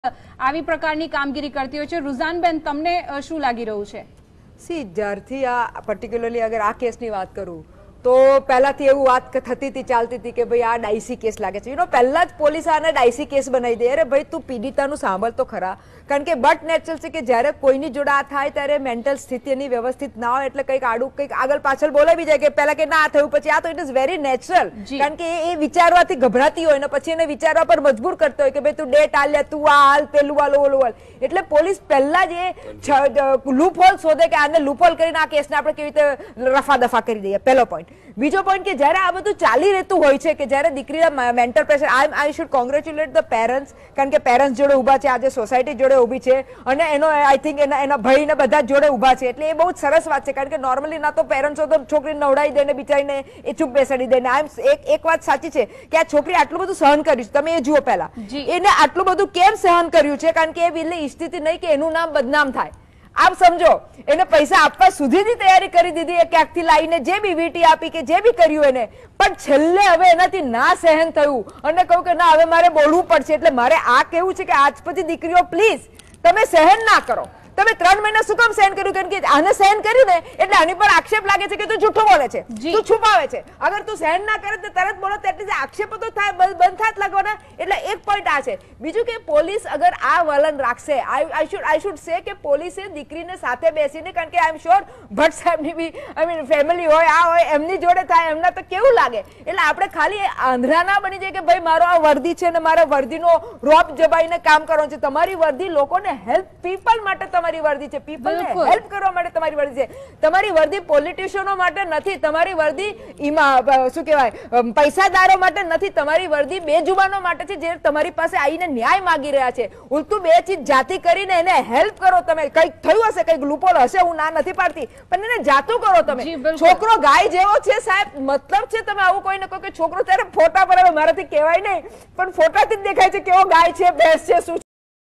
આવી પ્રકારની કામગીરી કરતી હોય છે। રુઝાન બેન, તમને શું લાગી રહ્યું છે? સી જ્યારથી આ પર્ટિક્યુલરલી અગર આ કેસની વાત કરું તો પહેલાથી એવું વાત થતી હતી, ચાલતી હતી કે ભાઈ આ ડાયસી કેસ લાગે છે। પહેલા જ પોલીસ આને ડાયસી કેસ બનાવી દે। અરે ભાઈ તું પીડિતાનું સાંભળ તો ખરા, કારણ કે બટ નેચરલ છે કે જ્યારે કોઈની જોડે આ થાય ત્યારે મેન્ટલ સ્થિતિ એની વ્યવસ્થિત ના હોય એટલે કંઈક આડું કંઈક આગળ પાછળ બોલાવી જાય કે પહેલા કે ના થયું પછી આ, તો ઇટ ઇઝ વેરી નેચરલ, કારણ કે એ વિચારવાથી ગભરાતી હોય ને પછી એને વિચારવા પર મજબૂર કરતો હોય કે ભાઈ તું ડેટ હાલ, તું આ હાલ, પેલું હાલ, ઓલું હાલ। એટલે પોલીસ પહેલા જ એ લૂપહોલ શોધે કે આને લૂપહોલ કરીને આ કેસને આપણે કેવી રીતે રફા દફા કરી દઈએ, પહેલો પોઈન્ટ। બીજો પોઈન્ટ કે જ્યારે આ બધું ચાલી રહેતું હોય છે કે જ્યારે દીકરીના mental pressure, I should congratulate the parents, કારણ કે પેરેન્ટ્સ જોડે ઊભા છે, આજે સોસાયટી જોડે ઊભી છે અને એનો આઈ થિંક એના ભાઈને બધા જોડે ઊભા છે, એટલે એ બહુ જ સરસ વાત છે। કારણ કે નોર્મલી ના તો પેરેન્ટ્સો તો છોકરીને નવડાવી દે ને બિચારીને એ ચૂપ બેસાડી દે ને એક વાત સાચી છે કે આ છોકરી આટલું બધું સહન કર્યું છે, તમે એ જુઓ પહેલા એને આટલું બધું કેમ સહન કર્યું છે, કારણ કે એ પેલી ઈચ્છતી નહીં કે એનું નામ બદનામ થાય। આપ સમજો, એને પૈસા આપવા સુધીની તૈયારી કરી દીધી, એ ક્યાંકથી લાવીને જે બી વીટી આપી કે જે બી કર્યું એને, પણ છેલ્લે હવે એનાથી ના સહન થયું અને કહ્યું કે ના હવે મારે બોલવું પડશે। એટલે મારે આ કહેવું છે કે આજ પછી દીકરીઓ પ્લીઝ તમે સહન ના કરો। તમે 3 મહિના શું કામ સહન કર્યું? કારણ કે આને સહન કર્યું ને એટલે આની પર આક્ષેપ લાગે છે કે તું જૂઠું બોલે છે, તું છુપાવે છે। અગર તું સહન ના કરે તો તરત બોલો તો એટલી આક્ષેપો તો થાય, બંધ થાત લાગવાના। એટલે એક પોઈન્ટ આ છે। બીજું કે પોલીસ અગર આ વલણ રાખશે, આઈ શુડ સે કે પોલીસે દીકરીને સાથે બેસીને, કારણ કે આઈ એમ શ્યોર ભટ્ટ સાહેબની બી આઈ મીન ફેમિલી હોય, આ હોય, એમની જોડે થાય, એમના તો કેવું લાગે। એટલે આપણે ખાલી આંધળા ના બની જાય કે ભાઈ મારો આ વર્દી છે ને મારા વર્દીનો રોપ જબાઈને કામ કરવાનું છે। તમારી વર્દી લોકોને હેલ્પ, પીપલ માટે તમારી વર્દી છે, પીપલને હેલ્પ કરવા માટે તમારી વર્દી છે। તમારી વર્દી પોલિટિશિયનો માટે નથી, તમારી વર્દી શું કહેવાય પૈસાદારો માટે નથી, તમારી વર્દી બેજુબાનો માટે છે જે તમારી પાસે આવીને ન્યાય માંગી રહ્યા છે। ઉલટું બે ચીજ જાતિ કરીને એને હેલ્પ કરો તમે। કંઈક થયું હશે, કંઈક લૂપહોલ હશે, હું ના નથી પાડતી, પણ એને જાતું કરો તમે। છોકરો ગાય જેવો છે સાહેબ, મતલબ છે તમે આવું કોઈ ને કોઈ કે છોકરો ત્યારે ફોટા પર, હવે મારાથી કહેવાય નહીં પણ ફોટાથી જ દેખાય છે કેવો ગાય છે, ભેંસ છે, શું